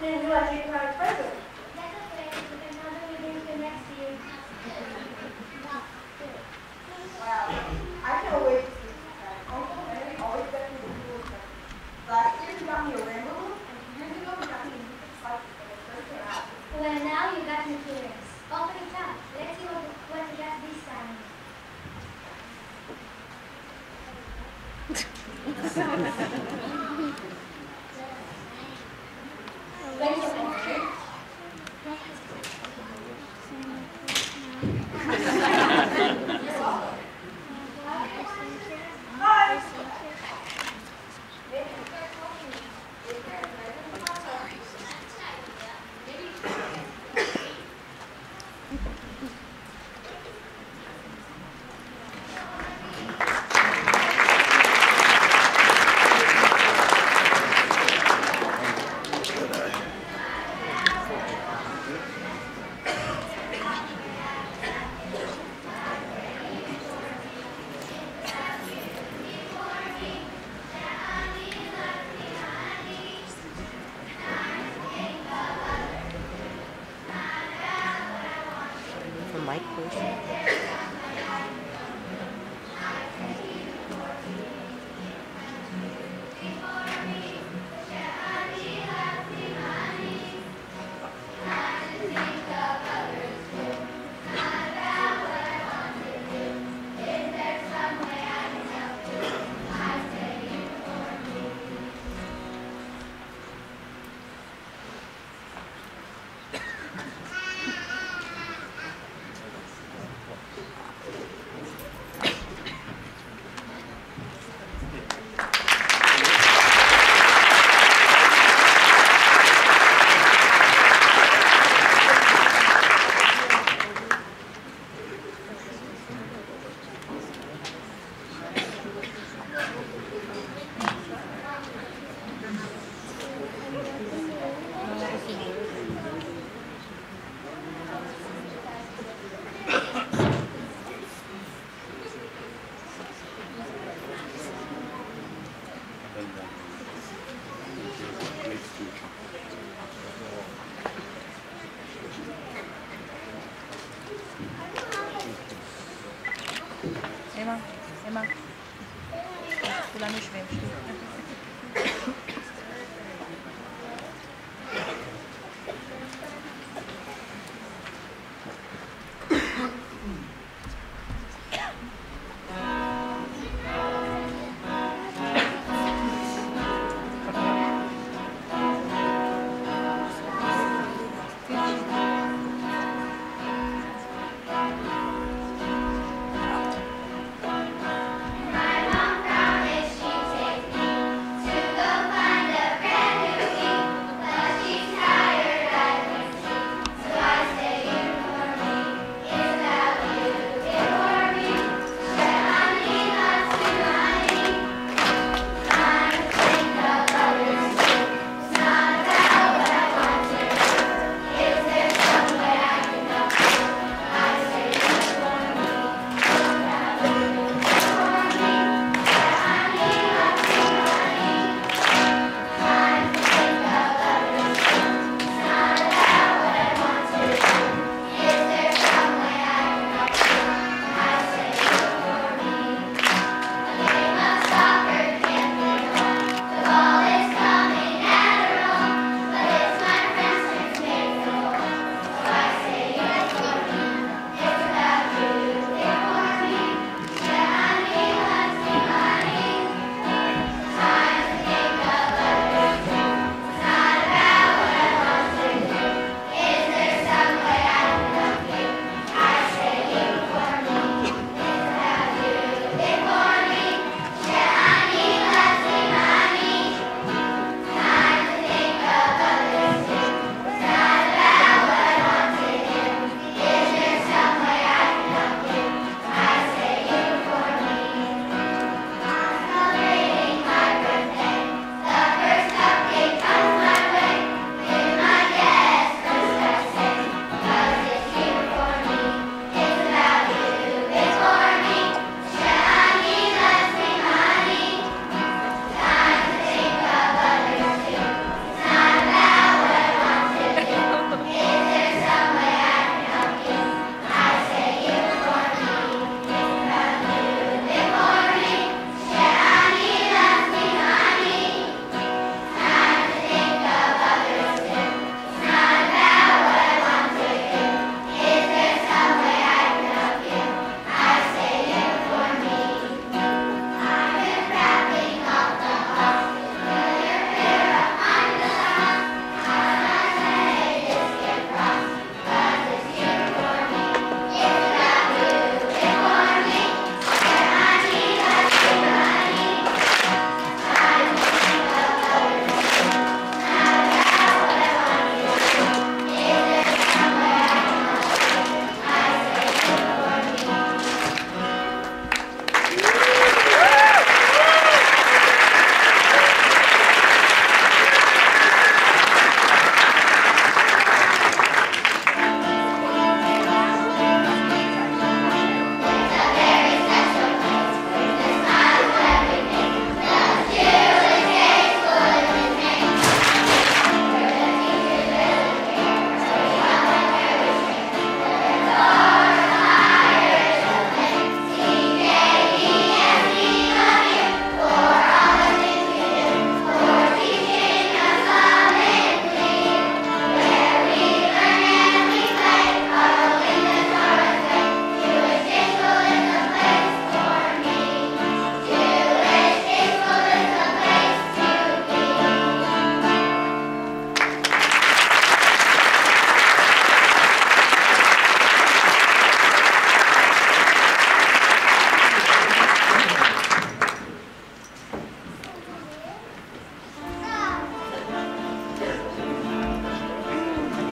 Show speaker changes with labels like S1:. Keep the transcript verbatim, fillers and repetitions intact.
S1: Then you like it right further. That's okay. We can have the meeting for next year. Wow. I can't wait to see this. Uncle Henry always gets me the coolest thing. Last year he got me a rainbow balloon, and two years ago he got me a music spike when it first came out. Well, now you got me curious. Open it up. Let's see what, what you got this time. Thank you, Henry. You're welcome. Hi.
S2: Mic, please.